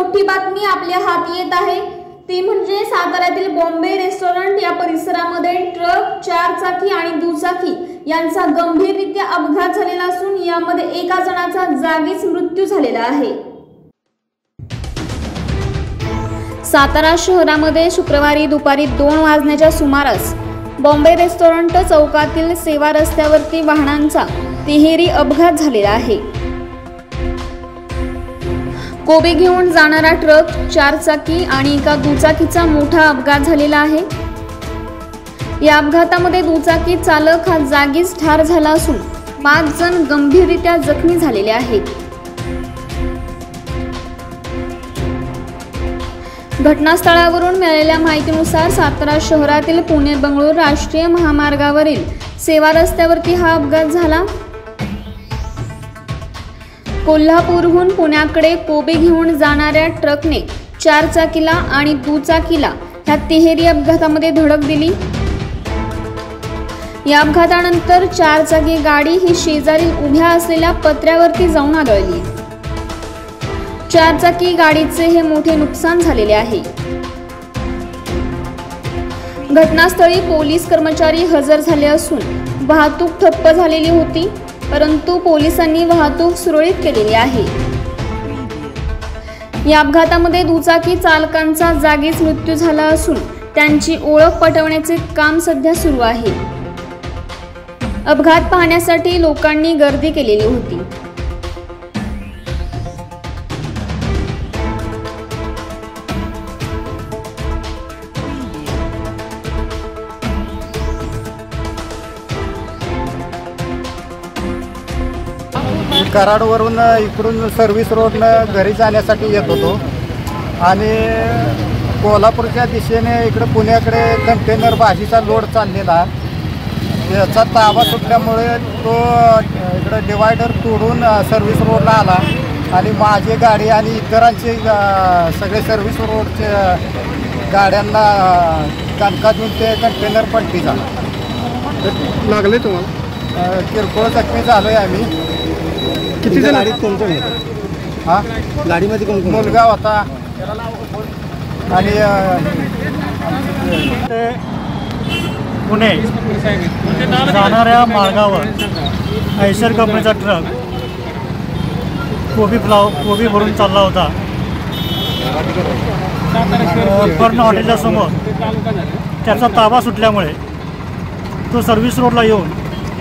मोठी बातमी आपल्या हाती येत आहे ती म्हणजे साताऱ्यातील बॉम्बे रेस्टॉरंट या परिसरामध्ये ट्रक, 4 चाकी आणि दुचाकी यांचा गंभीररित्या अपघात झालेला असून यामध्ये एका जणाचा जागीच मृत्यू झालेला आहे। सातारा शहरामध्ये शुक्रवारी दुपारी 2 वाजण्याच्या सुमारास बॉम्बे रेस्टॉरंट चौकातील सेवा रस्त्यावरती वाहनांचा तिहेरी अपघात झालेला आहे। कोबी घेऊन जाणारा ट्रक, 4 चाकी आणि एका दुचाकीचा मोठा अपघात झालेला आहे। या अपघातामध्ये दुचाकी चालक हा जागीच ठार झाला असून 5 जण गंभीररित्या जखमी झालेले आहेत। घटनास्थळावरून मिळालेल्या माहितीनुसार सातारा शहरातील पुणे बंगळूर राष्ट्रीय महामार्गावरील सेवा रस्त्यावरती हा अपघात झाला। कोल्हापूरहून पुण्याकडे कोबी घेऊन जाणाऱ्या ट्रकने 4 चाकीला आणि दुचाकीला ह्या तिहेरी अपघातामध्ये धडक दिली। या अपघातानंतर 4 चाकी गाडी ही शेजारी उभ्या असलेल्या पत्र्यावरती जाऊन आदळली। 4 चाकी गाडीचे हे मोठे नुकसान झालेले आहे। घटनास्थळी पोलीस कर्मचारी हजर झाले असून वाहतूक ठप्प झालेली होती, परंतु पोलिसांनी वाहतूक सुरळीत केलेली आहे। या अपघातामध्ये दुचाकी चालकांचा जागीच मृत्यू झाला असून त्यांची ओळख पटवण्याचे काम सध्या सुरू आहे। अपघात पाहण्यासाठी लोकांनी गर्दी केलेली होती। कराडवरून इकडून सर्व्हिस रोडनं घरी जाण्यासाठी येत होतो आणि कोल्हापूरच्या दिशेने इकडे पुण्याकडे कंटेनर भाजीचा लोड चाललेला, याचा ताबा सुटल्यामुळे तो इकडे डिवायडर तोडून सर्व्हिस रोडला आला आणि माझी गाडी आणि इतरांचे सगळे सर्व्हिस रोडचे गाड्यांना दणका देऊन ते कंटेनर पलटी झाला। लागले तुम्हाला? किरकोळ जखमी झालो आहे आम्ही। किती जण गाडीत कोण कोण? हां, गाडीमध्ये कोण कोण? मुलगा होता आणि ते पुणे जाणाऱ्या मार्गावर ऐशर कंपनीचा ट्रक कोबी भरून चालला होता। पर्ण हॉटेलच्या समोर त्याचा ताबा सुटल्यामुळे तो सर्व्हिस रोडला येऊन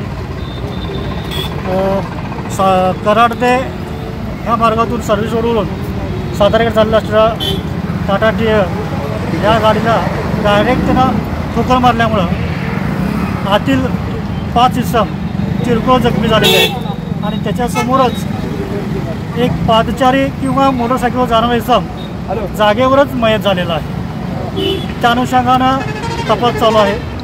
कराड ते ह्या मार्गातून सर्व्हिस रोडवरून साताऱ्याकडे चालला असलेला टाटा टियर या गाडीला डायरेक्ट त्यानं ठोकर मारल्यामुळं आतील 5 इसम किरकोळ जखमी झालेले आहेत आणि त्याच्यासमोरच एक पादचारी किंवा मोटरसायकलवर जाणारा इसम जागेवरच मयत झालेला आहे। त्या अनुषंगानं तपास चालू आहे।